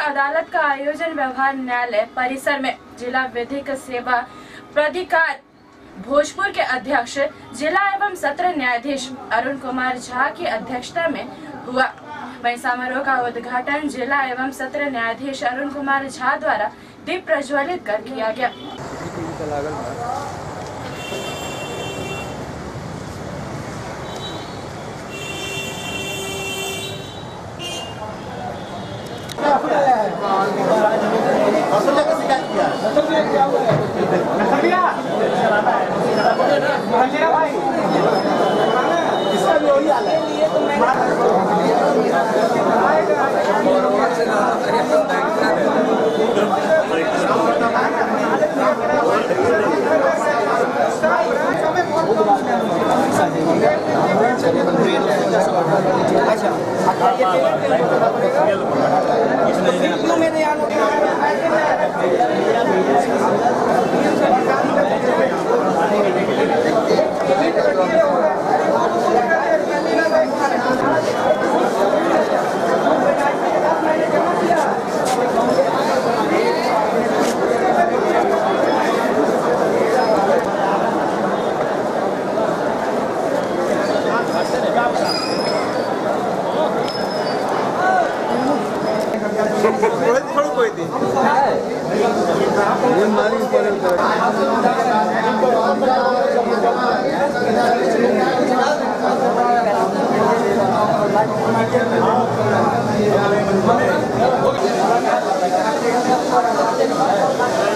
अदालत का आयोजन व्यवहार न्यायालय परिसर में जिला विधिक सेवा प्राधिकार भोजपुर के अध्यक्ष जिला एवं सत्र न्यायाधीश अरुण कुमार झा की अध्यक्षता में हुआ। वहीं समारोह का उद्घाटन जिला एवं सत्र न्यायाधीश अरुण कुमार झा द्वारा दीप प्रज्वलित कर किया गया। कोई